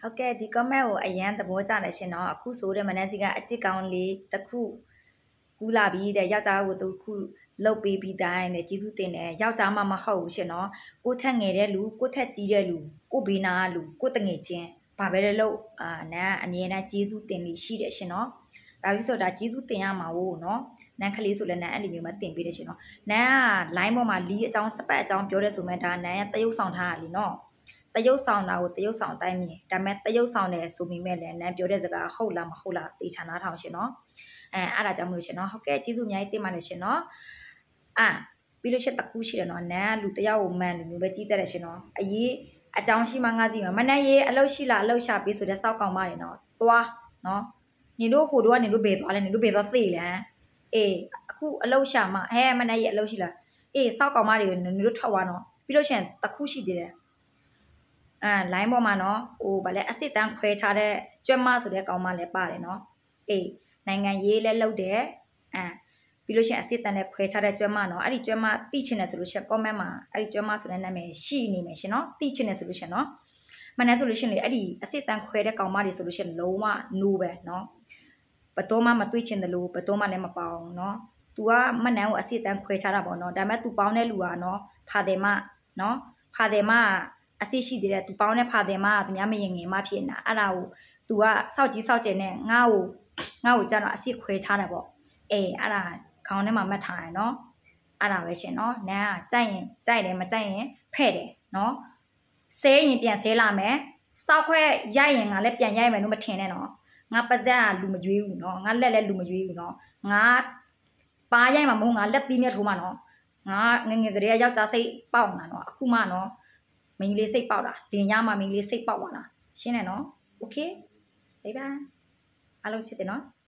ဟုတ်ကဲ့ဒီ comment ကိုအရန်သဘောကျတယ်ရှင်နော်အခုဆိုတဲ့မနက်စီကအစ်စ်ကောင်းလေးတစ်ခုကူးလာပြီးတဲ့ယောက်ျားကိုတစ်ခုလှုပ်ပေးပြီးတိုင်းတဲ့ကျေးဇူးတင်တယ်ယောက်ျားမှမဟုတ်ဘူးရှင်နော်ကိုထက်ငယ်တဲ့လူကိုထက်ကြီးတဲ့လူကိုဘေးနာကလူကိုတငယ်ချင်းဘာပဲလို့နန်းအမြဲတမ်းကျေးဇူးတင်နေရှိတယ်ရှင်နော်ဒါပြီးဆိုဒါကျေးဇူးတင်ရမှာဟုတ်နော်နန်းကလေးဆိုလည်းနန်းအဲ့လိုမျိုးမတင်ပေးတယ်ရှင်နော်နန်းက line ပေါ်မှာလီးအကြောင်းစပတ်အကြောင်းပြောတဲ့ဆိုမဲ့ဒါနန်းရဲ့တရုပ်ဆောင်ထားတာလीနော်တရုပ်ဆောင်တာကိုတရုပ်ဆောင်တိုင်းမြင်ဒါပေမဲ့တရုပ်ဆောင်တယ်ဆိုပေမဲ့လည်းနန်းပြောတဲ့စကားဟုတ်လားမဟုတ်လားတေချာနားထောင်ရှင်နော်အဲ့ဒါကြောင့်မလို့ရှင်နော်ဟုတ်ကဲ့ကျေးဇူးအများကြီးတင်ပါတယ်ရှင်နော်ပြီးလို့ရှိရင်တကူရှိတယ်နော်နန်းလူတယောက်ကိုမှန်လူမျိုးပဲကြီးတက်တယ်ရှင်နော်အရေးအကြောင်းရှိမှငါစီမှာမနဲ့ရေးအလုတ်ရှိလားအလုတ်ရှာပေးဆိုတဲ့စောက်ကောင်မတွေနော်သွားနော်နေတို့ဟိုတို့ကနေတို့ဘယ်သွားလဲနေတို့ဘယ်သွားသိလဲအေးအခုအလုတ်ရှာမှမနဲ့ရေးအလုတ်ရှိလားအေးစောက်ကောင်မတွေကိုနေတို့ထွက်သွားနော်ပြီးလို့ရှိရင်တကူရှိသေးတယ်line ပေါ်မှာနော်ဟိုဗာလဲအစစ်တန်းခွဲချတဲ့ကြွက်မဆိုတဲ့ကောင်မလည်းပါတယ်နော်အေးနိုင်ငံရေးလည်းလုပ်တယ်ပြီးလို့ရှိရင်အစစ်တန်းနဲ့ခွဲချတဲ့ကြွက်မနော်အဲ့ဒီကြွက်မသိချင်တယ်ဆိုလို့ရှိရင် comment မှာအဲ့ဒီကြွက်မဆိုတဲ့နာမည်ရှိနေမယ်ရှင်နော်သိချင်တယ်ဆိုလို့ရှိရင်နော်မနက်ဆိုလို့ရှိရင်လေအဲ့ဒီအစစ်တန်းခွဲတဲ့ကောင်မတွေဆိုလို့ရှိရင်လုံးဝ no ပဲနော်ဘတော်မှမတွေ့ချင်တယ်လို့ဘတော်မှလည်းမပေါအောင်နော် तू ကမနန်းကိုအစစ်တန်းခွဲချတာပေါ့နော်ဒါပေမဲ့ तू ပေါင်းတဲ့လူကနော်ဖာတယ်မနော်ဖာတယ်မအစစ်ရှိသေးတယ် तू ပေါင်းတဲ့ဖာတယ်မကသူများမရင်ငင်မဖြစ်နေတာအဲ့ဒါကို तू ကစောက်ကြီးစောက်ကျင်နဲ့ငါ့ကိုကြာတော့အစစ်ခွဲချတယ်ပေါ့အဲ့ဒါခေါင်းထဲမှာမှတ်ထားရနော်အဲ့ဒါပဲရှင်နော်နန်းကကြိုက်ရင်ကြိုက်တယ်မကြိုက်ရင်ဖဲ့တယ်နော်ဆဲရင်ပြန်ဆဲလာမယ်စောက်ခွဲရိုက်ရင်ငါလည်းပြန်ရိုက်မယ်လို့မထင်နဲ့နော်ငါပါဇက်ကလူမကြွေးဘူးနော်ငါလက်လည်းလူမကြွေးဘူးနော်ငါပါရိုက်မှာမဟုတ်ငါလက်သီးနဲ့ထိုးမှာနော်ငါငငယ်ကလေးကယောက်ျားစိတ်ပေါက်နေတာနော်အခုမှနော်မင်းလေးစိတ်ပေါက်တာလင်ရမှာမင်းလေးစိတ်ပေါက်သွားတာရှင်းတယ်နော်โอเคဘိုင်ဘိုင်အားလုံးချစ်တယ်နော်